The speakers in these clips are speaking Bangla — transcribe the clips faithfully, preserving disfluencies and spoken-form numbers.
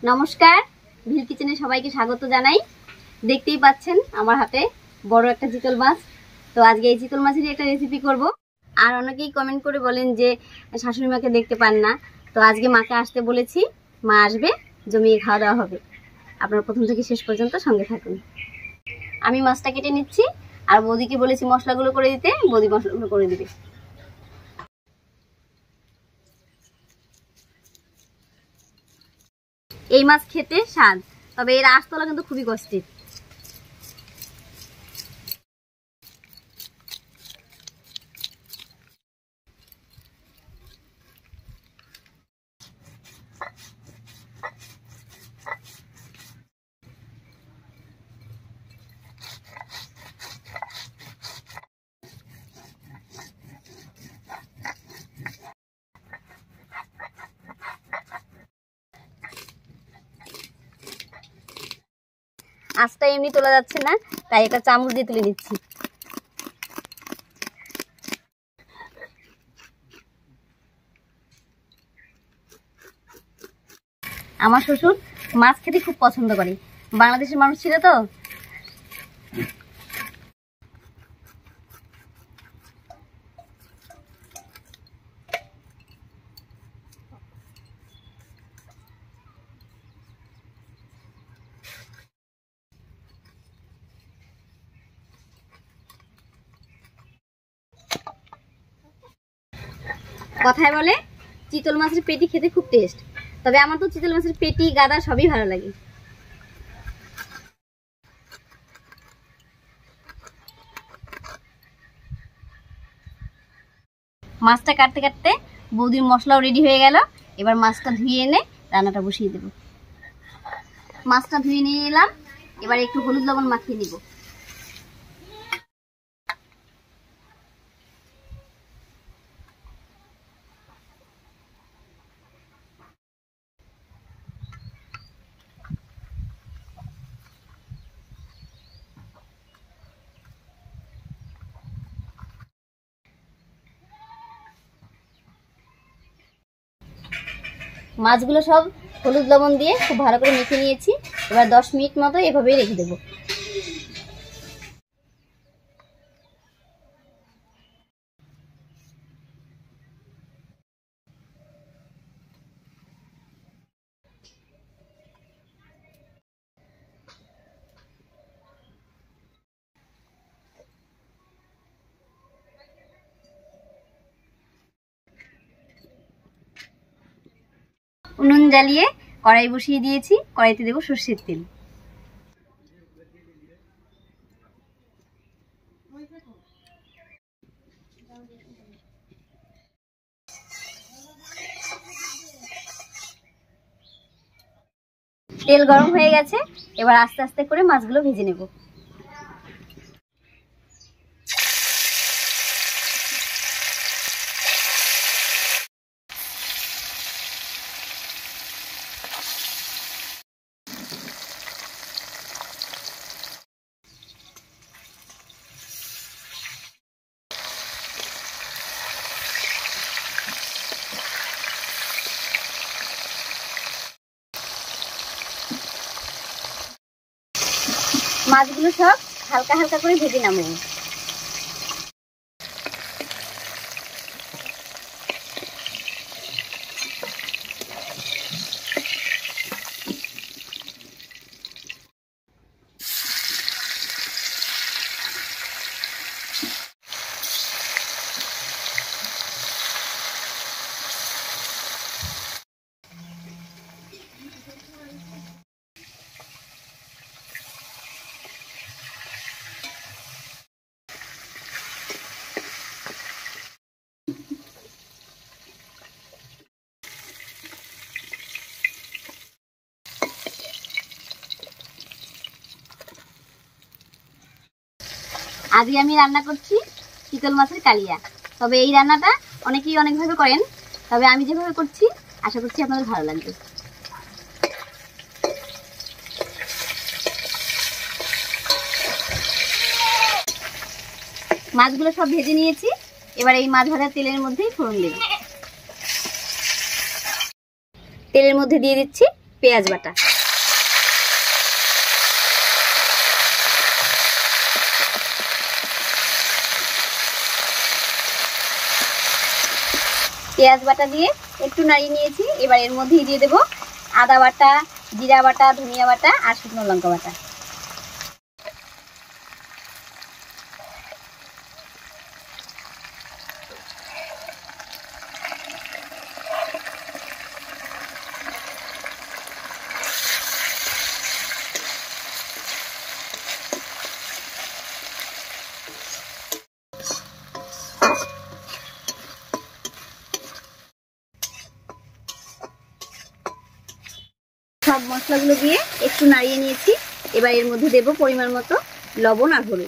নমস্কার, ভিল কিচেনে সবাইকে স্বাগত জানাই। দেখতেই পাচ্ছেন আমার হাতে বড় একটা চিতল মাছ। তো আজকে এই চিতল মাছেরই একটা রেসিপি করব। আর অনেকেই কমেন্ট করে বলেন যে শাশুড়ি মাকে দেখতে পান না, তো আজকে মাকে আসতে বলেছি, মা আসবে, জমিয়ে খাওয়া দাওয়া হবে। আপনারা প্রথম থেকে শেষ পর্যন্ত সঙ্গে থাকুন। আমি মাছটা কেটে নিচ্ছি, আর বৌদিকে বলেছি মশলাগুলো করে দিতে, বৌদি মশলাগুলো করে দিবে। এই মাছ খেতে স্বাদ, তবে এর আঁশ তোলা কিন্তু খুবই কষ্টের। আঁশটা এমনি তোলা যাচ্ছে না, তাই একটা চামচ দিয়ে তুলে নিচ্ছি। আমার শ্বশুর মাছ খেতে খুব পছন্দ করে, বাংলাদেশের মানুষ ছিল তো। কথায় বলে চিতল মাছের পেটি খেতে খুব টেস্ট, তবে আমার তো চিতল মাছের পেটি গাদা সবই ভালো লাগে। মাছটা কাটতে কাটতে বৌদির মশলাও রেডি হয়ে গেল। এবার মাছটা ধুয়ে এনে রান্নাটা বসিয়ে দেব। মাছটা ধুয়ে নিয়ে এলাম, এবার একটু হলুদ লবণ মাখিয়ে নিব। মাছগুলো সব হলুদ লবণ দিয়ে খুব ভালো করে মেখে নিয়েছি। এবার দশ মিনিট মতো এভাবেই রেখে দেবো। উনুন জ্বালিয়ে কড়াই বসিয়ে দিয়েছি, কড়াইতে দেবো সর্ষের তেল। তেল গরম হয়ে গেছে, এবার আস্তে আস্তে করে মাছগুলো ভেজে নেব। মাছগুলো সব হালকা হালকা করে ভেজে নামাবো। আজকে আমি রান্না করছি চিতল মাছের কালিয়া। তবে এই রান্নাটা অনেকেই অনেকভাবে করেন, তবে আমি যেভাবে করছি আশা করছি আপনাদের ভালো লাগবে। মাছগুলো সব ভেজে নিয়েছি, এবার এই মাছ ভাজার তেলের মধ্যেই ফোড়ন দেব। তেলের মধ্যে দিয়ে দিচ্ছি পেঁয়াজ বাটা, পেঁয়াজ বাটা দিয়ে একটু নাড়িয়ে নিয়েছি। এবার এর মধ্যেই দিয়ে দেব আদা বাটা, জিরা বাটা, ধনিয়া বাটা আর শুকনো লঙ্কা বাটা। সব মশলাগুলো দিয়ে একটু নাড়িয়ে নিয়েছি। এবার এর মধ্যে দেব পরিমাণ মতো লবণ আর হলুদ।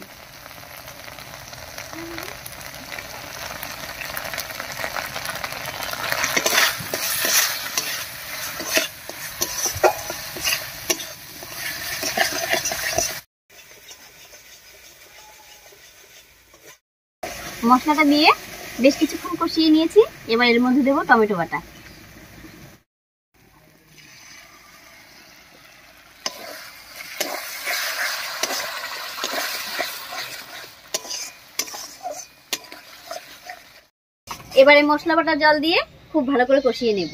মশলাটা দিয়ে বেশ কিছুক্ষণ কষিয়ে নিয়েছি। এবার এর মধ্যে দেব টমেটো বাটা। এবারে মশলা বাটা জল দিয়ে খুব ভালো করে কষিয়ে নেব।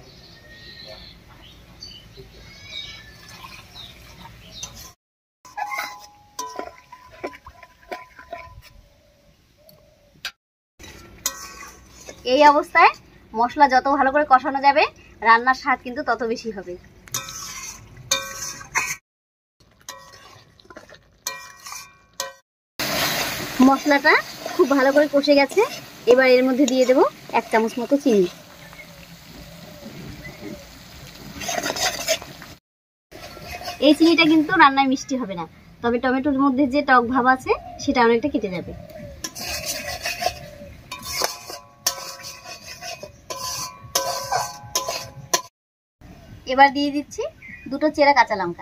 এই অবস্থায় মশলা যত ভালো করে কষানো যাবে রান্নার স্বাদ কিন্তু তত বেশি হবে। মশলাটা খুব ভালো করে কষে গেছে। এবার এর মধ্যে দিয়ে দেব এক চামচ মতো চিনি। এই চিনিটা কিন্তু রান্নায় মিষ্টি হবে না, তবে টমেটোর মধ্যে যে টক ভাব আছে সেটা অনেকটা কেটে যাবে। এবার দিয়ে দিচ্ছি দুটো চেরা কাঁচা লঙ্কা।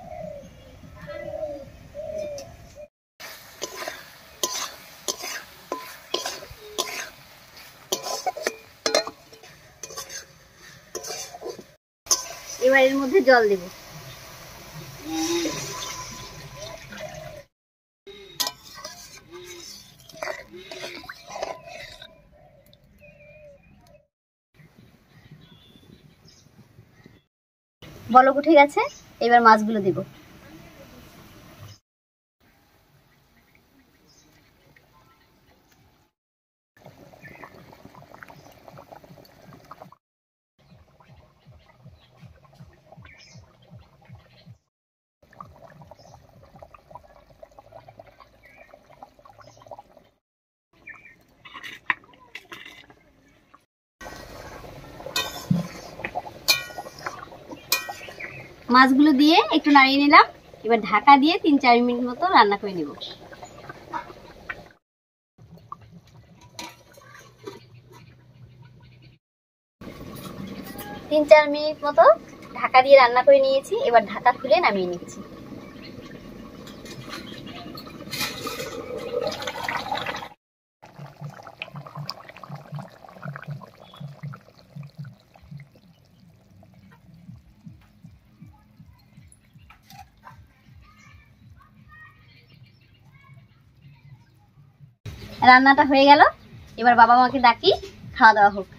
এবার এর মধ্যে জল দেব। বলক উঠে গেছে, এবার মাছগুলো দেব। মাছগুলো দিয়ে একটু নাড়িয়ে নিলাম। এবার ঢাকা দিয়ে তিন চার মিনিট মতো রান্না করে নেব। তিন চার মিনিট মতো ঢাকা দিয়ে রান্না করে নিয়েছি। এবার ঢাকা খুলে নামিয়ে নিচ্ছি। রান্নাটা হয়ে গেল। এবার বাবা মাকে ডাকি, খাওয়া দাওয়া হোক।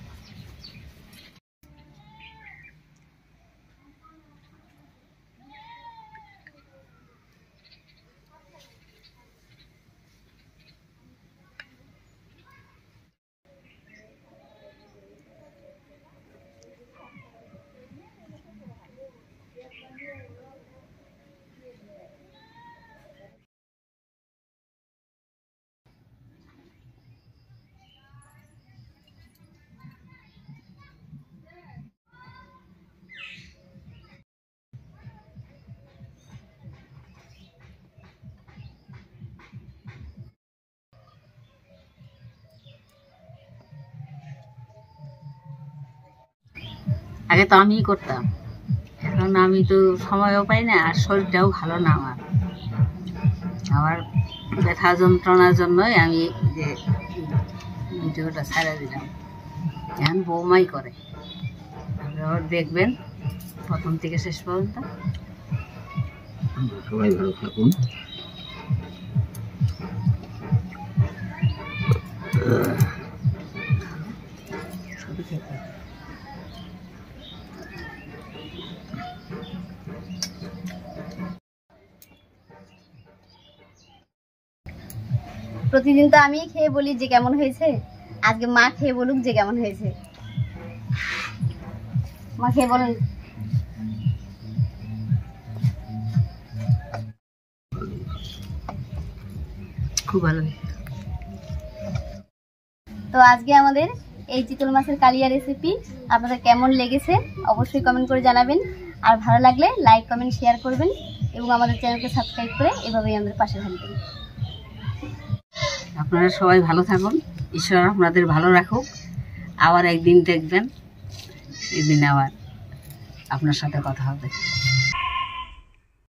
আগে তো আমিই করতাম, এখন আমি তো সময়ও পাই না, আর শরীরটাও ভালো না আমার। আমার ব্যথা যন্ত্রণার জন্যই আমি যে ভিডিওটা ছেড়ে দিলাম। এখন বৌমাই করে, আপনারা দেখবেন প্রথম থেকে শেষ পর্যন্ত। সবাই ভালো থাকুন। প্রতিদিন তো আমি খেয়ে বলি যে কেমন হয়েছে, আজকে মা খেয়ে বলুক যে কেমন হয়েছে। মা খেয়ে বলুন। খুব ভালো। তো আজকে আমাদের এই চিতল মাছের কালিয়া রেসিপি আপনাদের কেমন লেগেছে অবশ্যই কমেন্ট করে জানাবেন। আর ভালো লাগলে লাইক কমেন্ট শেয়ার করবেন এবং আমাদের চ্যানেলকে সাবস্ক্রাইব করে এভাবেই আমাদের পাশে থাকবেন। আপনারা সবাই ভালো থাকুন, ঈশ্বর আপনাদের ভালো রাখুক। আবার একদিন দেখবেন, সেদিন আবার আপনার সাথে কথা হবে।